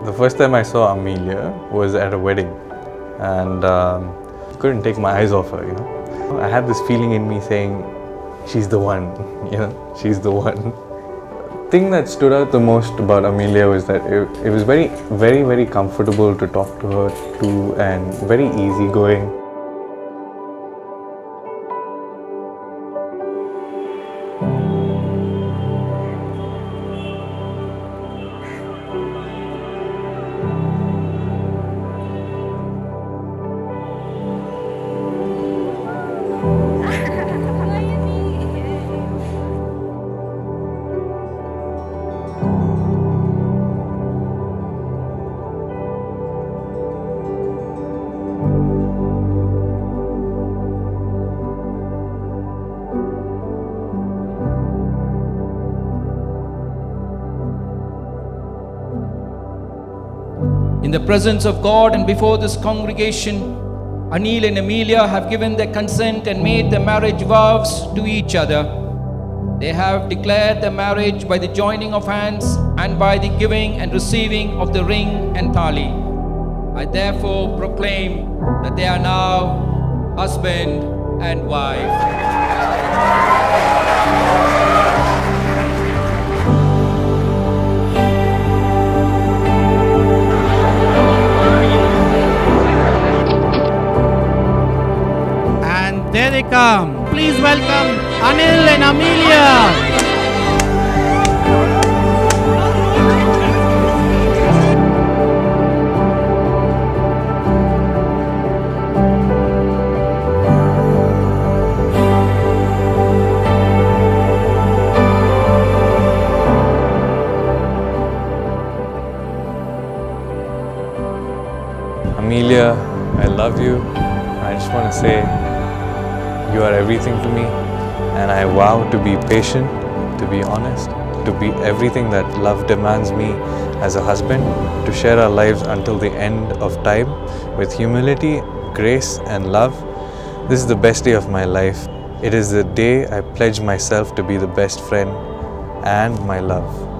The first time I saw Amelia was at a wedding, and couldn't take my eyes off her, I had this feeling in me saying, she's the one, she's the one. The thing that stood out the most about Amelia was that it was very, very, very comfortable to talk to her to, and very easygoing. In the presence of God and before this congregation, Anil and Amelia have given their consent and made their marriage vows to each other. They have declared their marriage by the joining of hands and by the giving and receiving of the ring and thali. I therefore proclaim that they are now husband and wife. There they come. Please welcome Anil and Amelia. Amelia, I love you. I just want to say, you are everything to me, and I vow to be patient, to be honest, to be everything that love demands me as a husband, to share our lives until the end of time with humility, grace and love. This is the best day of my life. It is the day I pledge myself to be the best friend and my love.